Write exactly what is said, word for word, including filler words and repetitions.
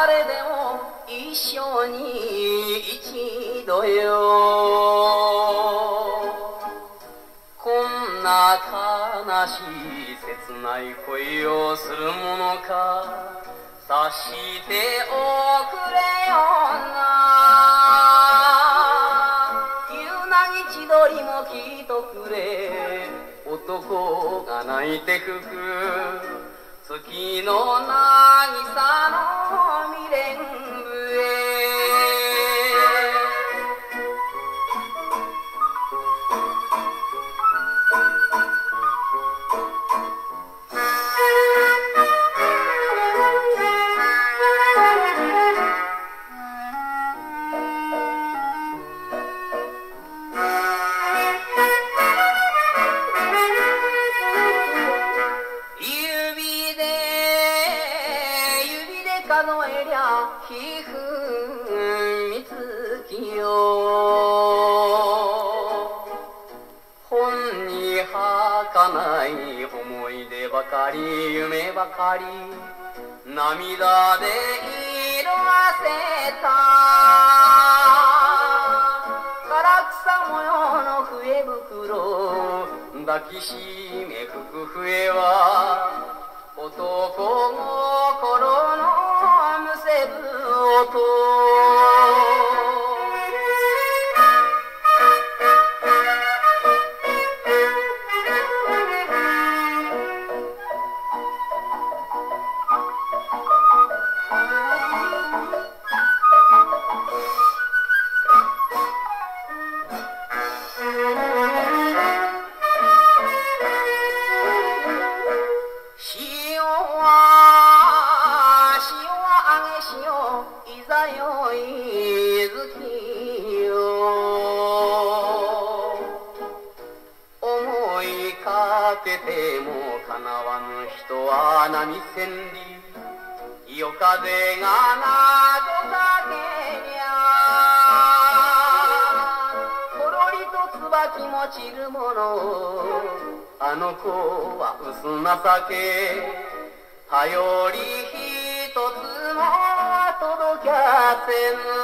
誰でも一生に一度よ。こんな悲しい切ない恋をするものか察しておくれよな。夕凪千鳥も聞いとくれ。男が泣いて吹く月の渚の未練笛。数えりゃひふみつきよ。本に儚い思い出ばかり夢ばかり涙で色あせた。唐草模様の笛袋抱きしめ吹く笛は男心のむせぶ音。いざよい月よ。思いかけてもかなわぬ人は波千里。夜風がなどかけりゃほろりと椿も散るもの。あの子は薄情け頼り一つも届きゃせぬ。